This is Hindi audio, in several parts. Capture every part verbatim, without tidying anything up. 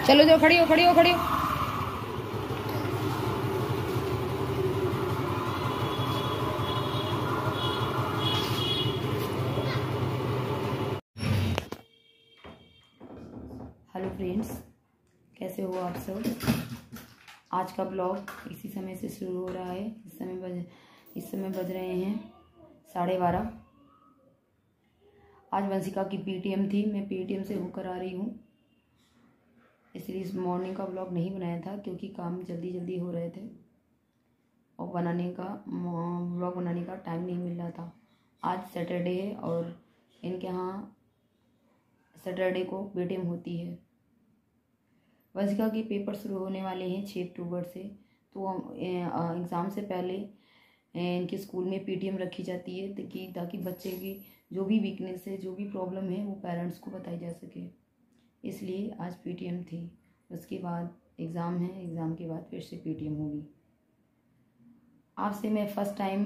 चलो जाओ, खड़ी हो खड़ी हो खड़ी हो। हेलो फ्रेंड्स, कैसे हो आप सब। आज का ब्लॉग इसी समय से शुरू हो रहा है। इस समय बज इस समय बज रहे हैं साढ़े बारह। आज वंशिका की पीटीएम थी, मैं पीटीएम से होकर आ रही हूँ, इसलिए इस मॉर्निंग का ब्लॉग नहीं बनाया था क्योंकि काम जल्दी जल्दी हो रहे थे और बनाने का ब्लॉग बनाने का टाइम नहीं मिल रहा था। आज सैटरडे है और इनके यहाँ सैटरडे को पीटीएम होती है। वंशिका के पेपर शुरू होने वाले हैं छः अक्टूबर से, तो एग्ज़ाम से पहले इनके स्कूल में पीटीएम रखी जाती है ताकि ताकि बच्चे की जो भी वीकनेस है, जो भी प्रॉब्लम है, वो पेरेंट्स को बताई जा सके। इसलिए आज पीटीएम थी। उसके बाद एग्ज़ाम है, एग्ज़ाम के बाद फिर से पीटीएम होगी। आपसे मैं फ़र्स्ट टाइम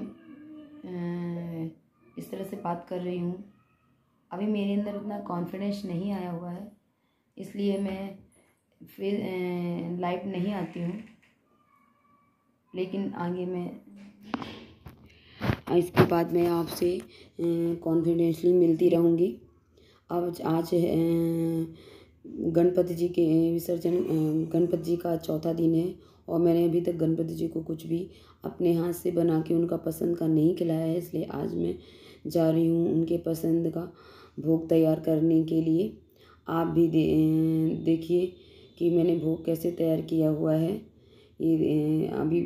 इस तरह से बात कर रही हूँ। अभी मेरे अंदर उतना कॉन्फिडेंस नहीं आया हुआ है, इसलिए मैं फिर लाइव नहीं आती हूँ, लेकिन आगे मैं इसके बाद मैं आपसे कॉन्फिडेंसली मिलती रहूँगी। अब आज गणपति जी के विसर्जन, गणपति जी का चौथा दिन है और मैंने अभी तक गणपति जी को कुछ भी अपने हाथ से बना के उनका पसंद का नहीं खिलाया है, इसलिए आज मैं जा रही हूँ उनके पसंद का भोग तैयार करने के लिए। आप भी दे, देखिए कि मैंने भोग कैसे तैयार किया हुआ है। ये अभी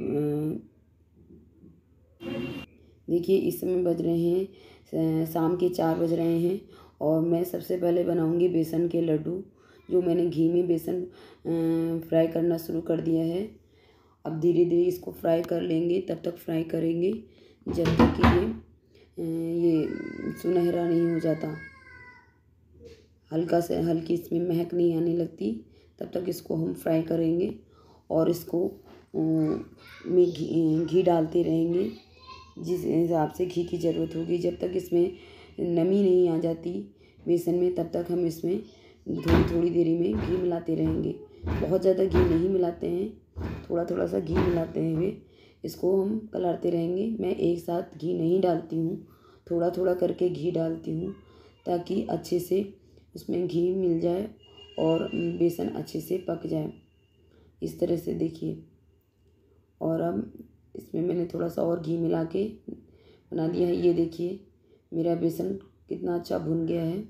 देखिए इस समय बज रहे हैं शाम के चार बज रहे हैं और मैं सबसे पहले बनाऊंगी बेसन के लड्डू, जो मैंने घी में बेसन फ्राई करना शुरू कर दिया है। अब धीरे धीरे इसको फ्राई कर लेंगे, तब तक फ्राई करेंगे जब तक कि ये ये सुनहरा नहीं हो जाता, हल्का से हल्की इसमें महक नहीं आने लगती, तब तक इसको हम फ्राई करेंगे और इसको में घी घी डालते रहेंगे जिस हिसाब से घी की ज़रूरत होगी। जब तक इसमें नमी नहीं आ जाती बेसन में, तब तक हम इसमें थोड़ी थोड़ी देरी में घी मिलाते रहेंगे। बहुत ज़्यादा घी नहीं मिलाते हैं, थोड़ा थोड़ा सा घी मिलाते हुए इसको हम कलाते रहेंगे। मैं एक साथ घी नहीं डालती हूँ, थोड़ा थोड़ा करके घी डालती हूँ ताकि अच्छे से उसमें घी मिल जाए और बेसन अच्छे से पक जाए। इस तरह से देखिए, और अब इसमें मैंने थोड़ा सा और घी मिला के बना दिया है। ये देखिए मेरा बेसन कितना अच्छा भुन गया है।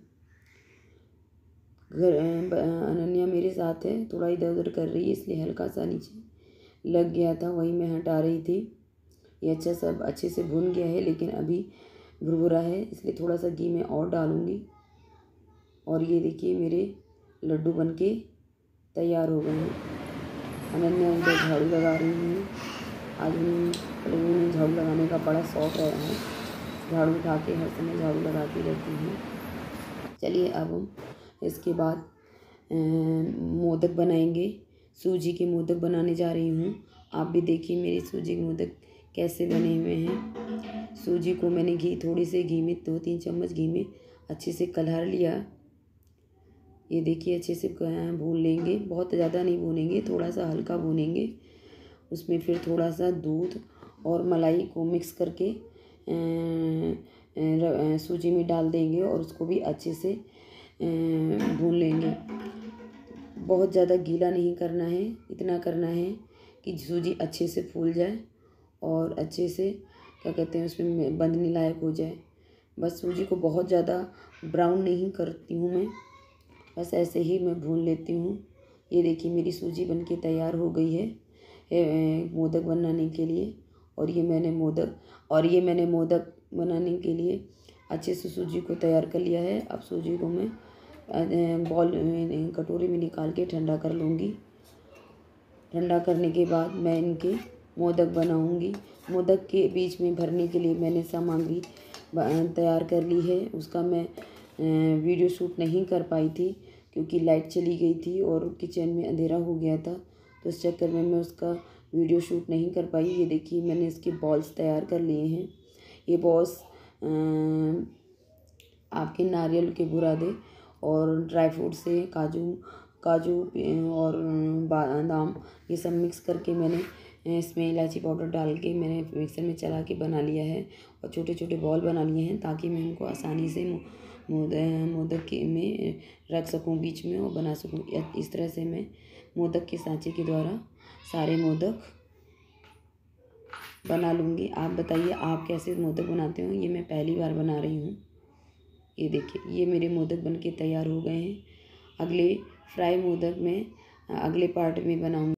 घर अनन्या मेरे साथ है, थोड़ा इधर उधर कर रही है, इसलिए हल्का सा नीचे लग गया था, वही मैं हटा रही थी। ये अच्छा सब अच्छे से भुन गया है, लेकिन अभी भुरभुरा है, इसलिए थोड़ा सा घी मैं और डालूँगी। और ये देखिए मेरे लड्डू बनके तैयार हो गए हैं। अनन्या उधर झाड़ू लगा रही हैं। आज उन्हें झाड़ू लगाने का बड़ा शौक़ रहा है, झाड़ू उठा के हर समय झाड़ू लगाती रहती हैं। चलिए अब हम इसके बाद मोदक बनाएंगे। सूजी के मोदक बनाने जा रही हूँ। आप भी देखिए मेरे सूजी के मोदक कैसे बने हुए हैं। सूजी को मैंने घी थोड़ी से घी में दो तीन चम्मच घी में अच्छे से कलर लिया। ये देखिए अच्छे से भून लेंगे, बहुत ज़्यादा नहीं भूनेंगे, थोड़ा सा हल्का भूनेंगे। उसमें फिर थोड़ा सा दूध और मलाई को मिक्स करके सूजी में डाल देंगे और उसको भी अच्छे से भून लेंगे। बहुत ज़्यादा गीला नहीं करना है, इतना करना है कि सूजी अच्छे से फूल जाए और अच्छे से क्या कहते हैं उसमें बंधने लायक हो जाए। बस सूजी को बहुत ज़्यादा ब्राउन नहीं करती हूँ मैं, बस ऐसे ही मैं भून लेती हूँ। ये देखिए मेरी सूजी बनके तैयार हो गई है मोदक बनाने के लिए। और ये मैंने मोदक और ये मैंने मोदक बनाने के लिए अच्छे से सूजी को तैयार कर लिया है। अब सूजी को मैं बॉल में कटोरी में निकाल के ठंडा कर लूँगी। ठंडा करने के बाद मैं इनके मोदक बनाऊँगी। मोदक के बीच में भरने के लिए मैंने सामग्री तैयार कर ली है। उसका मैं वीडियो शूट नहीं कर पाई थी क्योंकि लाइट चली गई थी और किचन में अंधेरा हो गया था, तो इस चक्कर में मैं उसका वीडियो शूट नहीं कर पाई। ये देखिए मैंने इसके बॉल्स तैयार कर लिए हैं। ये बॉल्स आपके नारियल के बुरादे और ड्राई फ्रूट से, काजू काजू और बादाम ये सब मिक्स करके मैंने इसमें इलायची पाउडर डाल के मैंने मिक्सर में चला के बना लिया है और छोटे छोटे बॉल बना लिए हैं ताकि मैं उनको आसानी से मोदक मोदक के में रख सकूं बीच में और बना सकूं। इस तरह से मैं मोदक के सांचे के द्वारा सारे मोदक बना लूँगी। आप बताइए आप कैसे मोदक बनाते हो? ये मैं पहली बार बना रही हूँ। ये देखिए ये मेरे मोदक बनके तैयार हो गए हैं। अगले फ्राई मोदक में अगले पार्ट में बनाऊँगी।